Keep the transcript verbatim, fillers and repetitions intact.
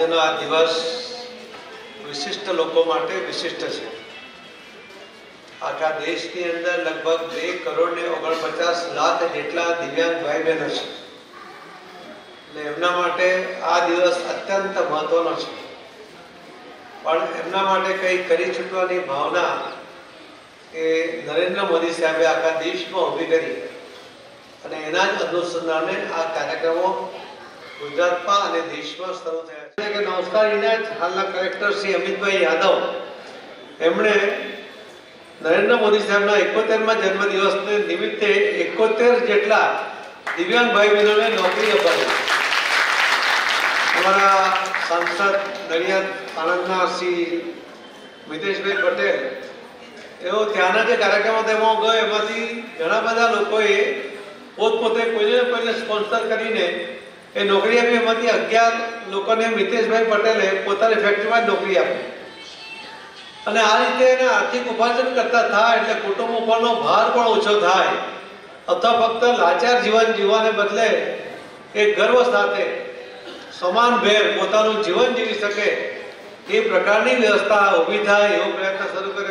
આજનો આ દિવસ વિશિષ્ટ લોકો માટે વિશિષ્ટ છે। આખા દેશની અંદર લગભગ બે કરોડ ને ઓગણપચાસ લાખ જેટલા દિવ્યાંગ ભાઈ બહેનો છે, એટલે એમના માટે આ દિવસ અત્યંત મહત્વનો છે। પણ એમના માટે કંઈ કરી છૂટવાની ભાવના એ નરેન્દ્ર મોદી સાહેબે આખા દેશમાં ઊભી કરી અને એના જ અનુસંધાને આ કાર્યક્રમો ગુજરાતમાં અને દેશમાં શરૂ થયા છે કે નવસારીના જ હાલના કલેક્ટર શ્રી અમિતભાઈ યાદવ એમણે નરેન્દ્ર મોદી સાહેબના એકોતેરમા જન્મદિવસને નિમિત્તે એકોતેર જેટલા દિવ્યાંગ ભાઈ બહેનોને નોકરી અપાવી। અમારા સાંસદ નડિયાદ આણંદના શ્રી મિતેશભાઈ પટેલ એવો ત્યાંના જે કાર્યક્રમો તેમાં ગયો એમાંથી ઘણા બધા લોકોએ પોતપોતે કોઈને કોઈને સ્પોન્સર કરીને એ નોકરી આપી। એમાંથી અગિયાર લોકોને મિતેશભાઈ પટેલે પોતાની ફેક્ટરીમાં નોકરી આપી અને આ રીતે એને આર્થિક ઉપાર્જન કરતા થાય એટલે કુટુંબ ઉપરનો ભાર પણ ઓછો થાય અથવા ફક્ત લાચાર જીવન જીવવાને બદલે એ ગર્વ સાથે સમાનભેર પોતાનું જીવન જીવી શકે એ પ્રકારની વ્યવસ્થા ઊભી થાય એવો પ્રયત્ન શરૂ કર્યો।